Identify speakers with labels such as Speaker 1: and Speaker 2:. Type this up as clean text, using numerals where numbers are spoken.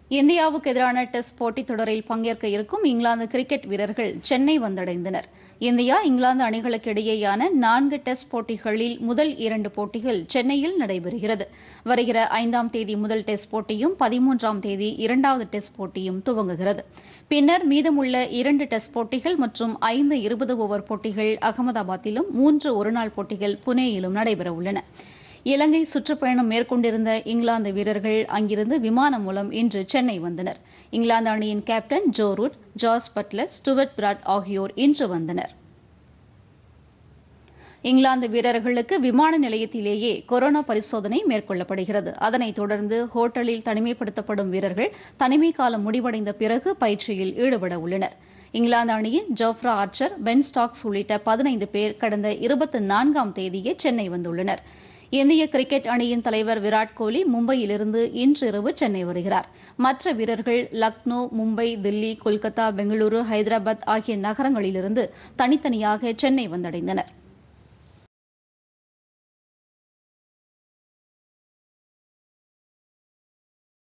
Speaker 1: இந்தியாவுக்கு எதிரான டெஸ்ட் போட்டித் தொடரில் பங்கேற்க இருக்கும் இங்கிலாந்து கிரிக்கெட் வீரர்கள் சென்னை வந்தடைந்தனர். இந்தியா இங்கிலாந்து அணிகளுக்கு இடையேயான 4 டெஸ்ட் போட்டிகளில் முதல் 2 போட்டிகள் சென்னையில் நடைபெறுகிறது. வருகிற 5ஆம் தேதி முதல் டெஸ்ட் போட்டியும் 13ஆம் தேதி 2வது டெஸ்ட் போட்டியும் துவங்குகிறது. பின்னர் மீதமுள்ள 2 டெஸ்ட் போட்டிகள் மற்றும் 5 20 ஓவர் போட்டிகள் அகமதாபாத்திலும் 3 ஒருநாள் போட்டிகள் புனேயிலும் நடைபெறவுள்ளன. இலங்கை சுற்றுப்பயணம் மேற்கொண்டிருந்த இங்கிலாந்து வீரர்கள் அங்கிருந்து விமானம் மூலம் இன்று சென்னை வந்தனர். இங்கிலாந்து அணியின் captain Joe Root, Jos Buttler, Stuart Broad ஆகியோர் இன்று வந்தனர். இங்கிலாந்து வீரர்களுக்கு விமான நிலையத்திலேயே கொரோனா பரிசோதனை மேற்கொள்ளப்படுகிறது. அதனைத் தொடர்ந்து ஹோட்டலில் தனிமைப்படுத்தப்படும் வீரர்கள் தனிமை காலம் முடிவடைந்த பிறகு பயிற்சியில் ஈடுபட உள்ளனர். இங்கிலாந்து அணியின் ஜோஃப்ரா ஆர்ச்சர், பென் ஸ்டாக்ஸ் உள்ளிட்ட 15 பேர் கடந்த 24ஆம் தேதியே சென்னை வந்துள்ளனர். இந்திய கிரிக்கெட் அணியின் தலைவர் விராட் கோலி மும்பையிலிருந்து இன்றிரவு சென்னை வருகிறார். மற்ற வீரர்கள் லக்னோ, மும்பை, தில்லி, கொல்கத்தா, பெங்களூரு, ஹைதராபாத் ஆகிய நகரங்களிலிருந்து தனித்தனியாக சென்னை வந்தடைந்தனர்.